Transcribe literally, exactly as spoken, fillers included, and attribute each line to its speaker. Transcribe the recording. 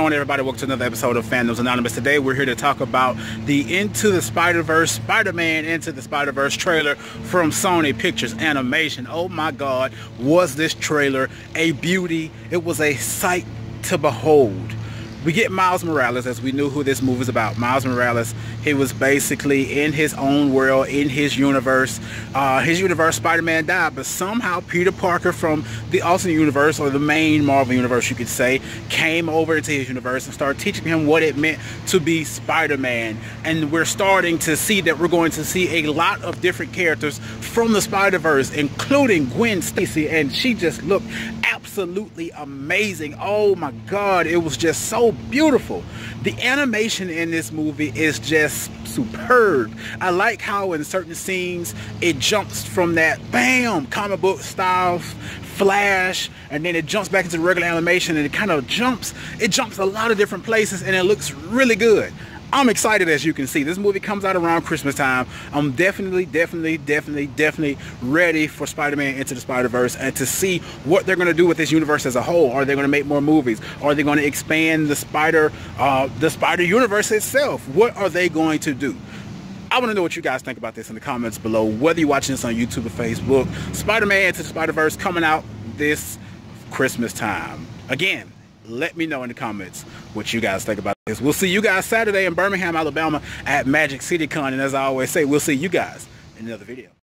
Speaker 1: on, everybody? Welcome to another episode of Fandoms Anonymous. Today we're here to talk about the Into the Spider-Verse, Spider-Man Into the Spider-Verse trailer from Sony Pictures Animation. Oh my god, was this trailer a beauty? It was a sight to behold. We get Miles Morales, as we knew who this movie is about. Miles Morales, he was basically in his own world, in his universe. Uh, his universe, Spider-Man died, but somehow Peter Parker from the alternate universe, or the main Marvel universe, you could say, came over to his universe and started teaching him what it meant to be Spider-Man. And we're starting to see that we're going to see a lot of different characters from the Spider-Verse, including Gwen Stacy, and she just looked absolutely amazing. Oh my god, it was just so beautiful. The animation in this movie is just superb. I like how in certain scenes it jumps from that bam comic book style flash, and then it jumps back into regular animation, and it kind of jumps it jumps a lot of different places, and it looks really good. I'm excited. As you can see, this movie comes out around Christmas time. I'm definitely, definitely, definitely, definitely ready for Spider-Man Into the Spider-Verse and to see what they're going to do with this universe as a whole. Are they going to make more movies? Are they going to expand the Spider, uh, the Spider Universe itself? What are they going to do? I want to know what you guys think about this in the comments below. Whether you're watching this on YouTube or Facebook, Spider-Man Into the Spider-Verse coming out this Christmas time. Again, let me know in the comments what you guys think about this. We'll see you guys Saturday in Birmingham, Alabama at Magic City Con. And as I always say, we'll see you guys in another video.